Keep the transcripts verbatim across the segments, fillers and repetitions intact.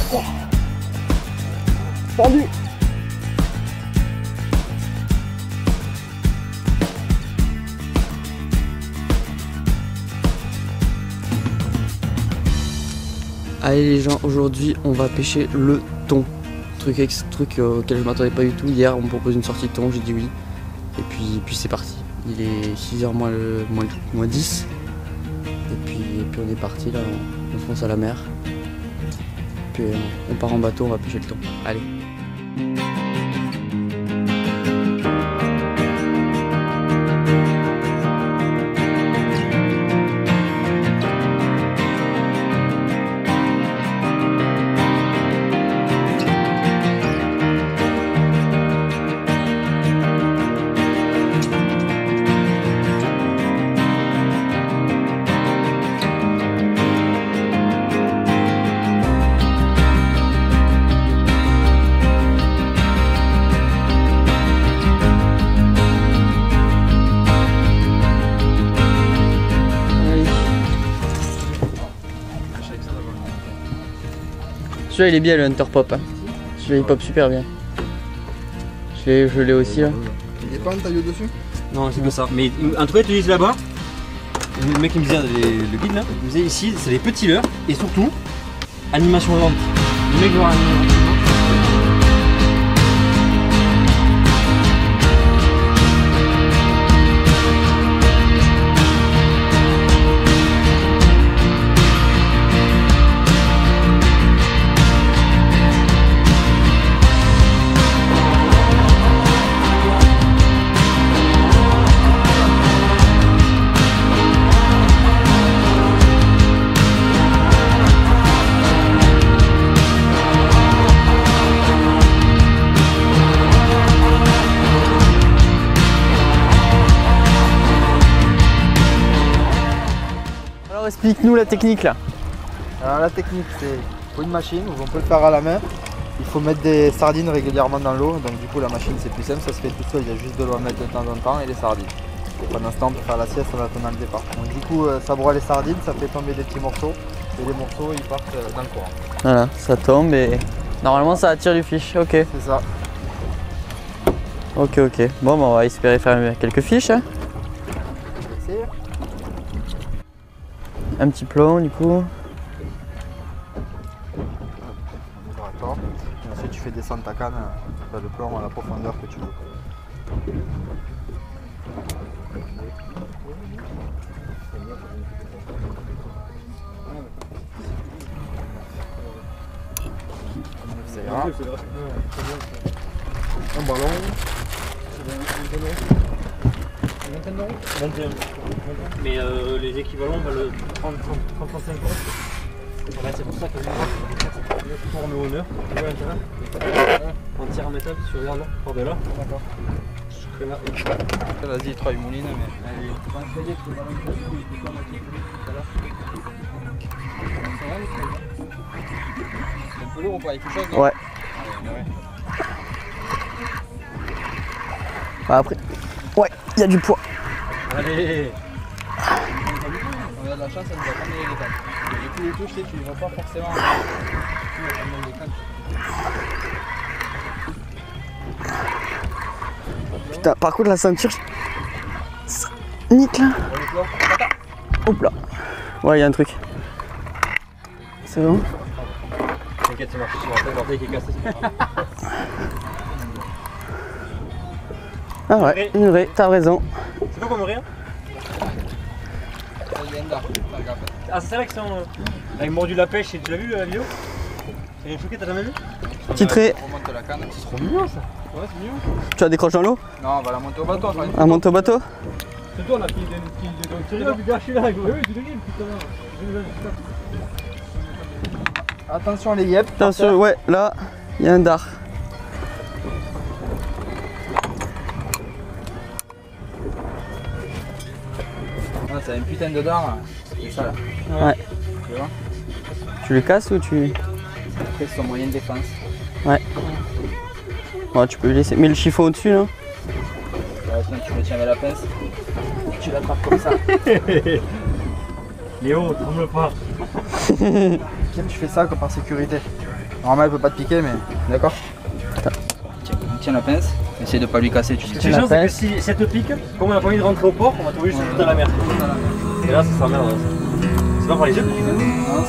Tendu. Allez les gens, aujourd'hui on va pêcher le thon. Truc, ex, truc euh, auquel je m'attendais pas du tout. Hier on me propose une sortie de thon, j'ai dit oui. Et puis, puis c'est parti. Il est six heures moins, le, moins, moins dix. Et puis, et puis on est parti là, on, on fonce à la mer. Puis euh, on part en bateau, on va pêcher le thon. Allez. Celui-là il est bien le Hunter Pop, hein. Celui-là il pop super bien. Je l'ai aussi là. Il n'y a pas un taillot dessus? Non, c'est que ça. Mais en tout cas, tu dis là-bas, le mec qui me disait, le guide là, il me disait ici, c'est les petits leurres et surtout, animation lente. Le mec veut voir animation. Explique-nous la technique là. Alors la technique c'est pour une machine où on peut le faire à la main. Il faut mettre des sardines régulièrement dans l'eau, donc du coup la machine c'est plus simple, ça se fait tout seul, il y a juste de l'eau à mettre de temps en temps et les sardines. Et pendant ce temps on peut faire la sieste en attendant le départ. Donc du coup ça broie les sardines, ça fait tomber des petits morceaux et les morceaux ils partent dans le courant. Voilà, ça tombe et normalement ça attire du fish, ok. C'est ça. Ok ok, bon bah, on va espérer faire quelques fiches. Hein. Un petit plomb du coup. D'accord. Et ensuite tu fais descendre ta canne, le plomb à la profondeur que tu veux. Ça ira. Un ballon. vingt et un. Mais euh, les équivalents on va le trente à trente-cinq ans. Voilà, c'est pour ça que je tourne au honneur. Tu vois l'intérêt? En tir en métal, tu regardes là, par de là. D'accord. Je serai là. Vas-y, trois moulines, mais. Allez. C'est un peu lourd ou pas? Il faut chose, non? Ouais. Bah après. Ouais, il y a du poids. Allez. On a de la chance, ça nous a pas mis les cannes. Du coup, les touches, tu ne vois pas forcément. Putain, par contre, la ceinture. Ça nique là. Hop là. Ouais, il y a un truc. C'est bon? T'inquiète, c'est marché sur la tête, l'orteil qui est cassé. Ah ouais, une vraie, t'as raison. C'est quoi comme rien? Ah, c'est vrai que c'est en... avec mordu la pêche, tu l'as vu la vidéo? C'est une chouquette, t'as jamais vu? Titré. On remonte la canne. C'est trop mignon ça. Ouais, c'est mignon. Tu la décroches dans l'eau? Non, on va la monter au bateau. Ah, monte au bateau? C'est toi là qui donne tiré là, putain, je suis là. Oui, tu le guides, putain. Attention les yep. Attention, ouais, là, il y a un dard. Ah, c'est un putain de dard. C'est ça là. Ouais. Tu vois? Tu le casses ou tu... Après, c'est son moyen de défense. Ouais. Bon, tu peux le laisser. Mets le chiffon au-dessus, là. Ouais, sinon, tu le tiens avec la pince. Tu l'attrapes comme ça. Léo, tremble pas. Tu fais ça comme par sécurité. Normalement elle peut pas te piquer mais d'accord. Tiens, tiens la pince, essaye de pas lui casser. Tu Ce qui est chiant c'est que si ça te pique, comme on a pas envie de rentrer au port, on va trouver juste dans la mer. Et là ça sera merde. C'est pas par les yeux. Non,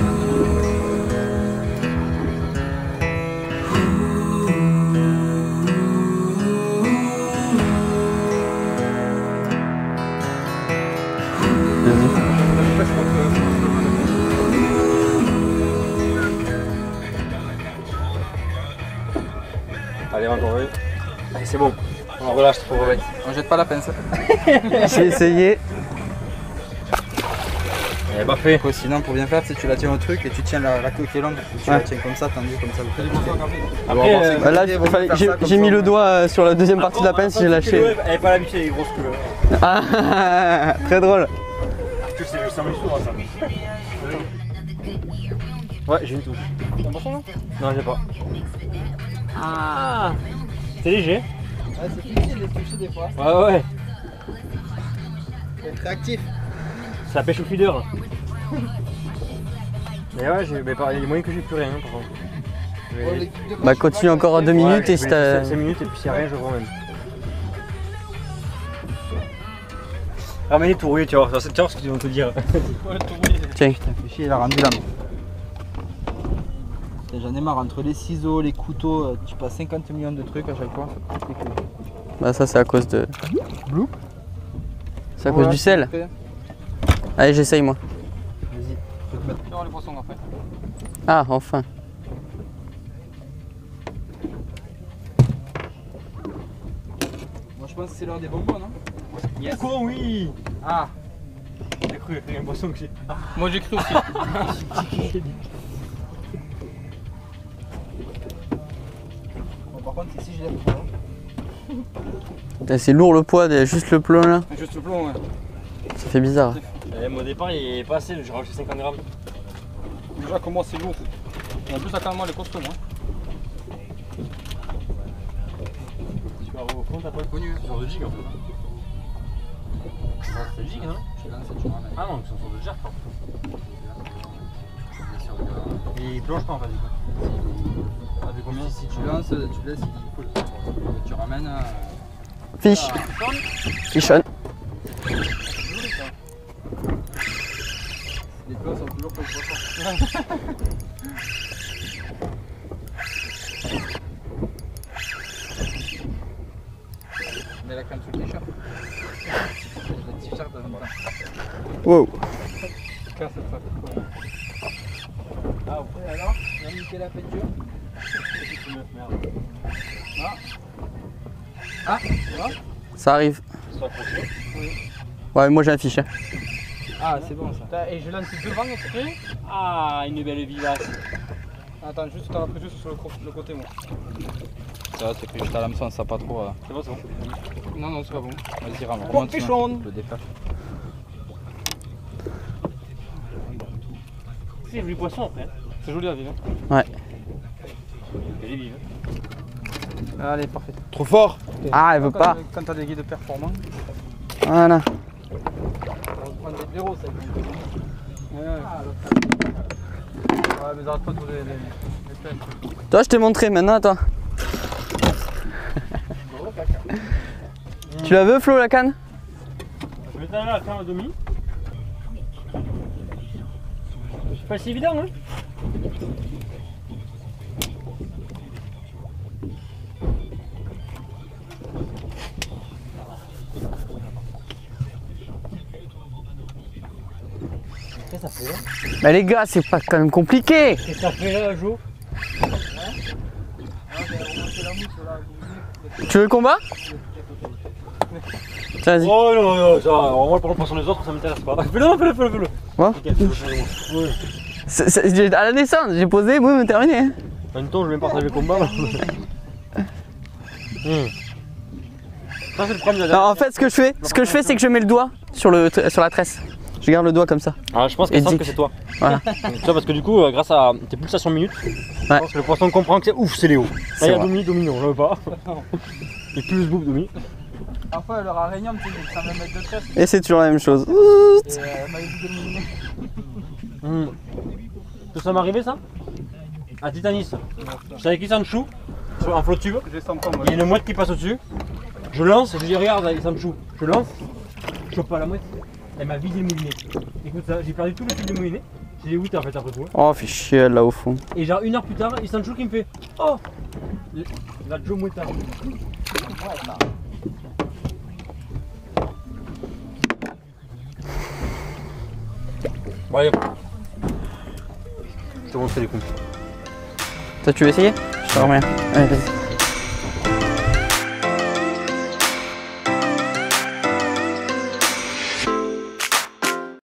allez, encore oui. Allez, c'est bon. On relâche, faut remettre. on jette pas la pince. J'ai essayé. Elle est pas fait. Sinon pour bien faire, tu sais, tu la tiens au truc et tu tiens la, la queue qui est longue. Tu ouais. la tiens comme ça, tandis comme ça. Après, euh, bah là, j'ai mis le doigt euh, sur la deuxième partie de la pince, j'ai lâché. Elle est pas l'habitude des grosses queues. Ah, très drôle. Tu sais, je sens souvent ça. Ouais, j'ai une touche. T'as un poisson là? Non, j'ai pas. Ah, c'est léger. Ouais, c'est difficile de toucher des fois. Ouais, ouais. C'est très actif. C'est la pêche au feeder. Mais ouais, mais par... il y a moyen que j'ai plus rien hein, par contre. Mais... Bah continue encore deux minutes ouais, et si t'as... cinq minutes et puis s'il n'y a rien, je remène. Ramène les tourouillés, tu vas voir, tu vas voir ce qu'ils vont te dire. Tiens. Putain, fais chier, il a rendu là. J'en ai marre, entre les ciseaux, les couteaux, tu passes cinquante millions de trucs à chaque fois. Bah ça c'est à cause de... Blue. C'est à cause du sel. Allez, j'essaye moi. Vas-y, je vais te mettre sur les poissons après. Ah, enfin. Moi je pense que c'est l'heure des bonbons, non? Yes. Quoi, oui. Ah. J'ai cru, j'ai l'impression que j'ai... Ah. Moi j'ai cru aussi. Bon, par contre, ici je l'aime pas. C'est lourd le poids, juste le plomb là. Juste le plomb, ouais. Ça fait bizarre. Et au départ, il est pas assez, j'ai rajouté cinquante grammes. Déjà, comme moi, c'est lourd. En plus, ça moi les costaud, moi. Tu vas au fond, t'as pas le connu. C'est genre de jig en fait. C'est le jig, non? Ah non, c'est un sort de jerk. Il plonge pas en fait, du coup. Ah, vu combien? Si tu lances, tu laisses, il coule. Tu ramènes. Euh... Fiche. Fichonne. Les doigts sont toujours comme le poisson. Mais la crème sous le t-shirt. Le t-shirt dans le bras. Wow. Ah, ouais, alors, on a niqué la peinture. Ah. Ah, tu vois? Ça arrive. Ouais, moi j'ai un fiche. Ah, c'est bon ça. Et je lance devant exprès. Ah, une belle vivace. Attends, juste, t'en as pris juste sur le, le côté, moi. Ça va, c'est pris juste à l'hameçon, ça pas trop. Euh... C'est bon, c'est bon. Non, non, c'est pas bon. Vas-y, rame. Bon, pichon. Le défaire. C'est joli poisson après. C'est joli la vie, hein. Ouais. Elle est vive. Allez, parfait. Trop fort. Ah, elle veut pas. Quand t'as des guides performants. Voilà. On va prendre des blaireaux, ça. Ouais, ouais. Ouais, mais arrête pas de trouver les, les, les plaines. Toi, je t'ai montré maintenant, toi. Tu la veux, Flo, la canne? Je vais t'aller la canne à demi. C'est pas si évident, hein? Qu'est-ce que ça fait là? Bah les gars, c'est pas quand même compliqué. Qu'est-ce que ça fait là, Jo? Tu veux le combat? Tiens, vas-y. Oh non, non, ça, moi pour le poisson des autres, ça m'intéresse pas. Fais-le, fais-le, fais-le, fais-le. Quoi? Ok, fais-le, ouais. C'est- c'est- À la naissance, j'ai posé, boum, terminé. En même temps, je vais même partager le combat. Là. Mmh. Ça, c'est le problème de la Non, en fait, ce que je fais, ce que je fais, c'est que je mets le doigt sur, le, sur la tresse. Je garde le doigt comme ça. Ah, je pense qu'elle sent que c'est toi. Voilà. Tu vois, parce que du coup, euh, grâce à tes pulsations minutes, je pense que le poisson comprend que c'est ouf, c'est Léo. Là, il y a Domi, Domi, non, je veux pas. Et plus le bouffe, Domi. Parfois, leur araignée, tu sais, cent vingt mètres de tresse. Et c'est toujours la même chose. Et euh, elle m'avait dit de l'éliminer. Mmh. Ça m'est arrivé ça? à Titanis. Je suis avec Isanchu en flot tube. Il y a une mouette qui passe au-dessus. Je lance et je dis regarde Isanchu. Je lance, je chope pas la mouette. Elle m'a vidé le moulinet. Écoute ça, j'ai perdu tout le fil de moulinet. J'ai dit où t'es en fait après tout. Oh, fait chier là au fond. Et genre une heure plus tard, Isanchu qui me fait oh la Joe Mouetta. Bon allez, je te montre les coups. Toi tu veux essayer? Je te remets. Allez, vas-y.